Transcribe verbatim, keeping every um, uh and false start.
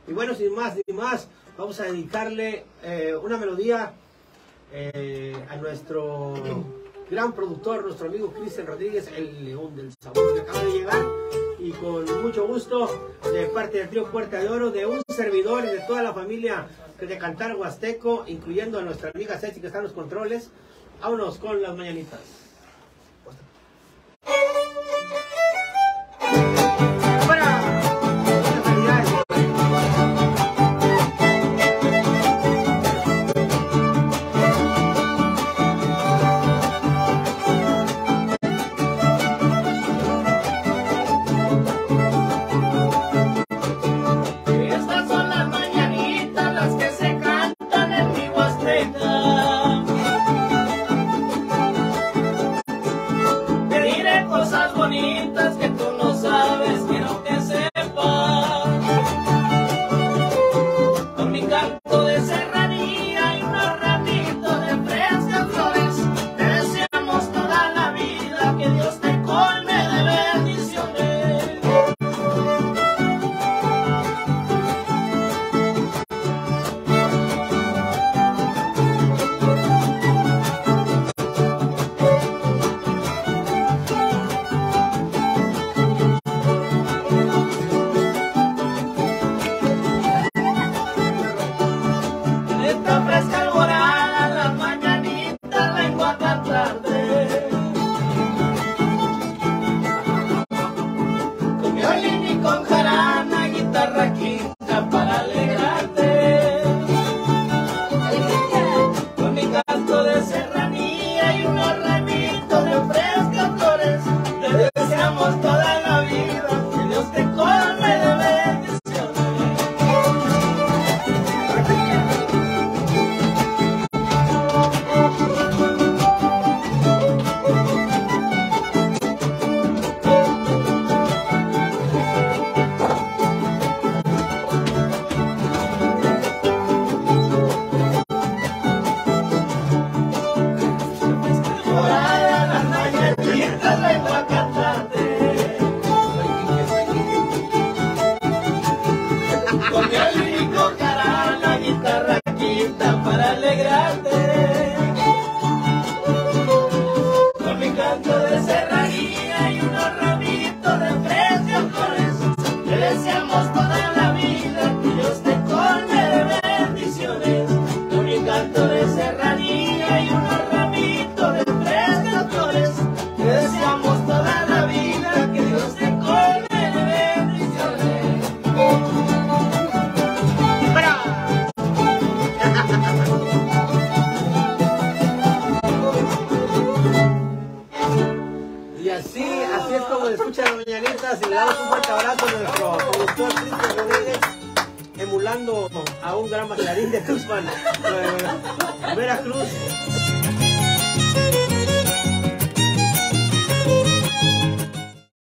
Y bueno, sin más ni más, vamos a dedicarle eh, una melodía eh, a nuestro gran productor, nuestro amigo Cristian Rodríguez, el León del Sabor, que acaba de llegar. Y con mucho gusto, de parte del trío Puerta de Oro, de un servidor y de toda la familia de Cantar Huasteco, incluyendo a nuestra amiga Ceci que está en los controles. Vámonos con las mañanitas. Emulando a un gran bailarín de Tuxpan, eh, Veracruz.